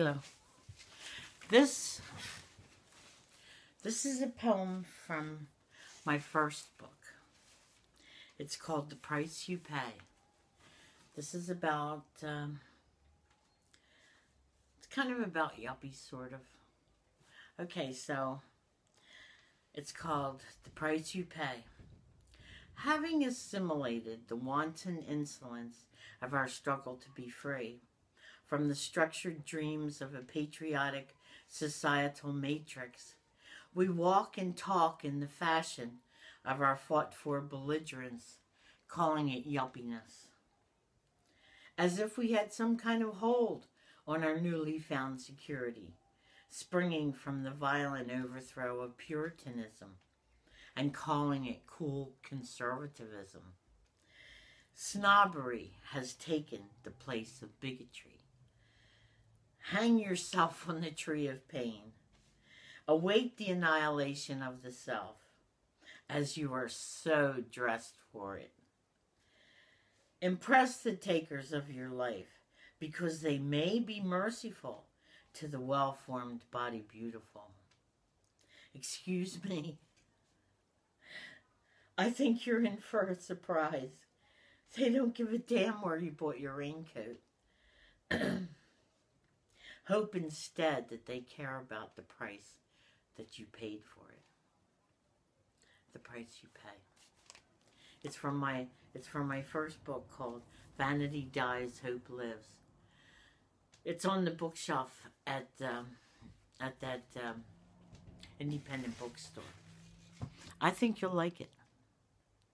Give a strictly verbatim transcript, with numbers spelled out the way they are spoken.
Hello. This this is a poem from my first book. It's called The Price You Pay. This is about, um, it's kind of about yuppies, sort of. Okay, so it's called The Price You Pay. Having assimilated the wanton insolence of our struggle to be free from the structured dreams of a patriotic societal matrix, we walk and talk in the fashion of our fought-for belligerence, calling it yuppiness, as if we had some kind of hold on our newly found security, springing from the violent overthrow of Puritanism, and calling it cool conservatism. Snobbery has taken the place of bigotry. Hang yourself on the tree of pain. Await the annihilation of the self, as you are so dressed for it. Impress the takers of your life, because they may be merciful to the well-formed body beautiful. Excuse me. I think you're in for a surprise. They don't give a damn where you bought your raincoat. Hope instead that they care about the price that you paid for it. The price you pay. It's from my it's from my first book called Vanity Dies, Hope Lives. It's on the bookshelf at um, at that um, independent bookstore. I think you'll like it.